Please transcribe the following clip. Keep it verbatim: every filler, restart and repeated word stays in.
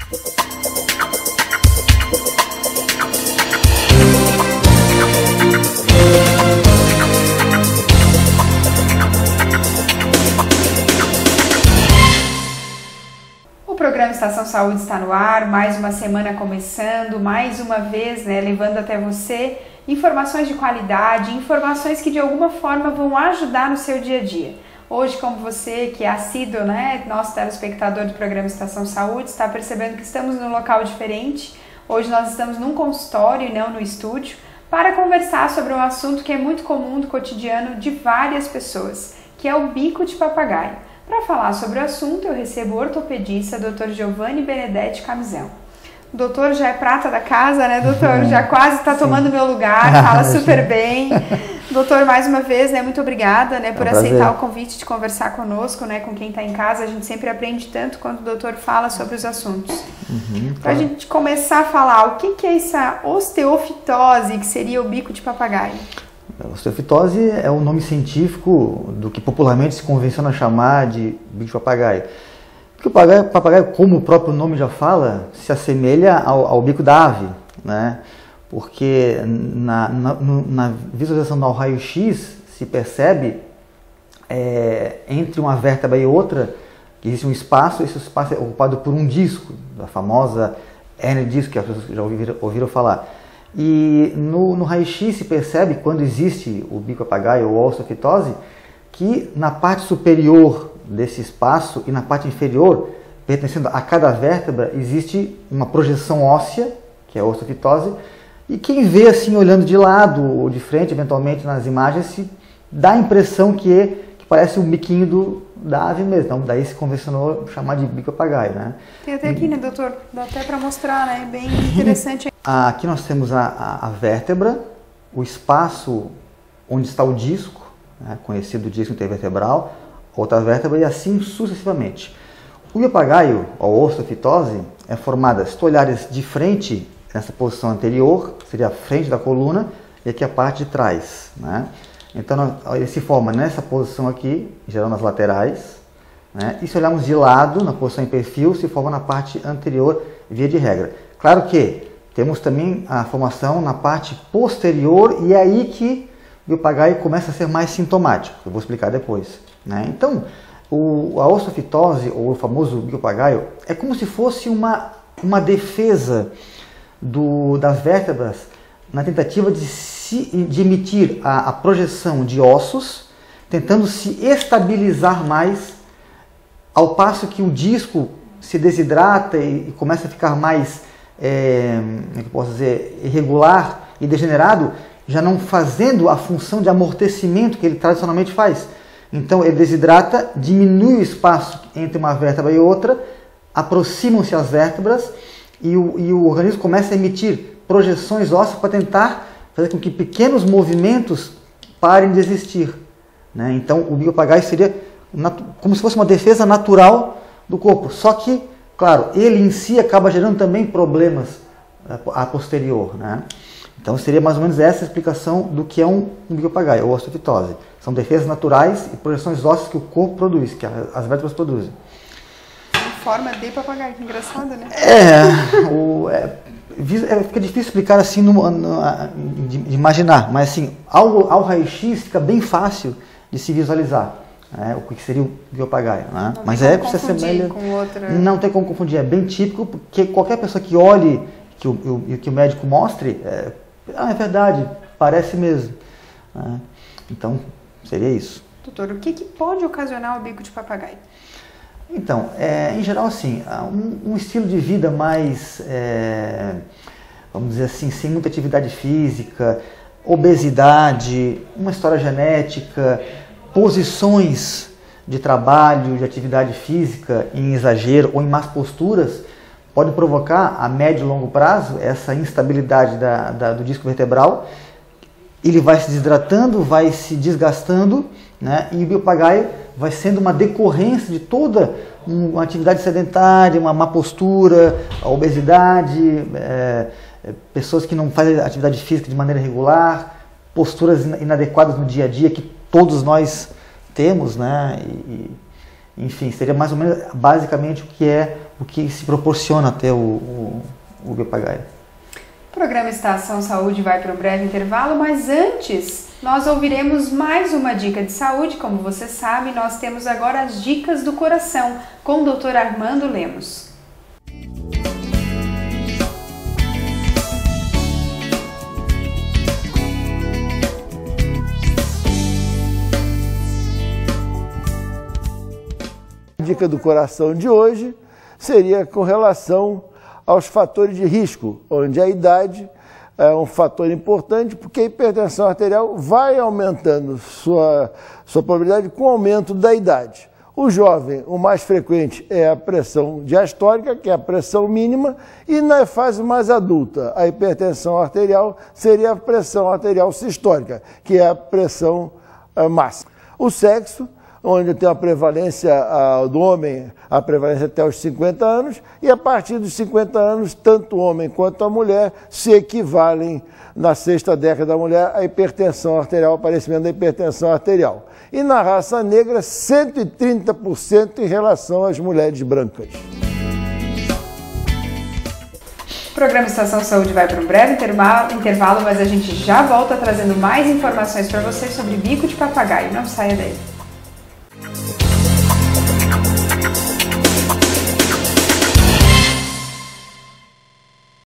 O programa Estação Saúde está no ar, mais uma semana começando, mais uma vez, né, levando até você informações de qualidade, informações que de alguma forma vão ajudar no seu dia a dia. Hoje, como você que é assíduo, né, nosso telespectador do programa Estação Saúde, está percebendo que estamos num local diferente. Hoje nós estamos num consultório e não no estúdio, para conversar sobre um assunto que é muito comum do cotidiano de várias pessoas, que é o bico de papagaio. Para falar sobre o assunto, eu recebo o ortopedista doutor Giovanni Benedetti Camisão. O doutor já é prata da casa, né, doutor? Já quase está tomando meu lugar, fala super bem. Doutor, mais uma vez, né, muito obrigada, né, por é um aceitar prazer. O convite de conversar conosco, né, com quem está em casa. A gente sempre aprende tanto quando o doutor fala sobre os assuntos. Uhum, Para a tá. gente começar a falar, o que, que é essa osteofitose, que seria o bico de papagaio? A osteofitose é o nome científico do que popularmente se convenciona chamar de bico de papagaio. Porque o papagaio, papagaio, como o próprio nome já fala, se assemelha ao, ao bico da ave, né? Porque na, na, na visualização do raio-x se percebe é, entre uma vértebra e outra que existe um espaço, esse espaço é ocupado por um disco, da famosa hérnia de disco que as pessoas já ouviram, ouviram falar. E no, no raio-x se percebe, quando existe o bico papagaio ou osteofitose, que na parte superior desse espaço e na parte inferior, pertencendo a cada vértebra, existe uma projeção óssea, que é a osteofitose, e quem vê assim, olhando de lado ou de frente, eventualmente nas imagens, se dá a impressão que, é, que parece um biquinho do, da ave mesmo. Então, daí se convencionou chamar de bico papagaio, né? Tem até aqui, né, doutor? Dá até para mostrar, né? Bem interessante. Aqui nós temos a, a, a vértebra, o espaço onde está o disco, né, conhecido disco intervertebral, outra vértebra e assim sucessivamente. O papagaio, a osteofitose, é formada, se tu olhares de frente, nessa posição anterior, seria a frente da coluna, e aqui a parte de trás, né? Então ele se forma nessa posição aqui, geral nas laterais, né? E se olharmos de lado, na posição em perfil, se forma na parte anterior, via de regra. Claro que temos também a formação na parte posterior, e é aí que o papagaio começa a ser mais sintomático, eu vou explicar depois, né? Então, o, a osteofitose, ou o famoso bico papagaio, é como se fosse uma, uma defesa do, das vértebras na tentativa de, se, de emitir a, a projeção de ossos, tentando se estabilizar mais, ao passo que o disco se desidrata e, e começa a ficar mais, é, como é que eu posso dizer, irregular e degenerado, já não fazendo a função de amortecimento que ele tradicionalmente faz. Então ele desidrata, diminui o espaço entre uma vértebra e outra, aproximam-se as vértebras e o, e o organismo começa a emitir projeções ósseas para tentar fazer com que pequenos movimentos parem de existir, né? Então o bico papagaio seria como se fosse uma defesa natural do corpo, só que, claro, ele em si acaba gerando também problemas a posterior, né? Então seria mais ou menos essa a explicação do que é um, um bico papagaio, ou osteofitose. São defesas naturais e projeções ósseas que o corpo produz, que as vértebras produzem. Em forma de papagaio, que engraçado, né? É, o, é, é fica difícil explicar assim, no, no, de, de imaginar, mas assim, ao, ao raio-x fica bem fácil de se visualizar, né, o que seria o bico papagaio, né? Não mas tem é como que se assemelha. Com outra... Não tem como confundir, é bem típico, porque qualquer pessoa que olhe que o, o, que o médico mostre, é, ah, é verdade, parece mesmo, né? Então, seria isso. Doutor, o que, que pode ocasionar o bico de papagaio? Então, é, em geral, assim, um, um estilo de vida mais, é, vamos dizer assim, sem muita atividade física, obesidade, uma história genética, posições de trabalho, de atividade física em exagero ou em más posturas, pode provocar a médio e longo prazo essa instabilidade da, da, do disco vertebral. Ele vai se desidratando, vai se desgastando, né? E o papagaio vai sendo uma decorrência de toda uma atividade sedentária, uma má postura, a obesidade, é, pessoas que não fazem atividade física de maneira regular, posturas inadequadas no dia a dia que todos nós temos, né? E, Enfim, seria mais ou menos, basicamente, o que é, o que se proporciona até o, o, o Biopagaia. O programa Estação Saúde vai para um breve intervalo, mas antes nós ouviremos mais uma dica de saúde. Como você sabe, nós temos agora as dicas do coração com o doutor Armando Lemos. A dica do coração de hoje seria com relação aos fatores de risco, onde a idade é um fator importante, porque a hipertensão arterial vai aumentando sua, sua probabilidade com o aumento da idade. O jovem, o mais frequente é a pressão diastólica, que é a pressão mínima, e na fase mais adulta, a hipertensão arterial seria a pressão arterial sistólica, que é a pressão uh, máxima. O sexo, onde tem a prevalência uh, do homem, a prevalência até os cinquenta anos, e a partir dos cinquenta anos, tanto o homem quanto a mulher se equivalem, na sexta década da mulher, à hipertensão arterial, ao aparecimento da hipertensão arterial. E na raça negra, cento e trinta por cento em relação às mulheres brancas. O programa Estação Saúde vai para um breve intervalo, mas a gente já volta trazendo mais informações para vocês sobre bico de papagaio. Não saia daí.